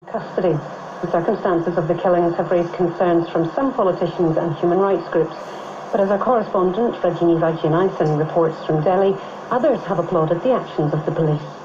custody. The circumstances of the killings have raised concerns from some politicians and human rights groups. But as our correspondent, Rajini Vaidyanathan, reports from Delhi, others have applauded the actions of the police.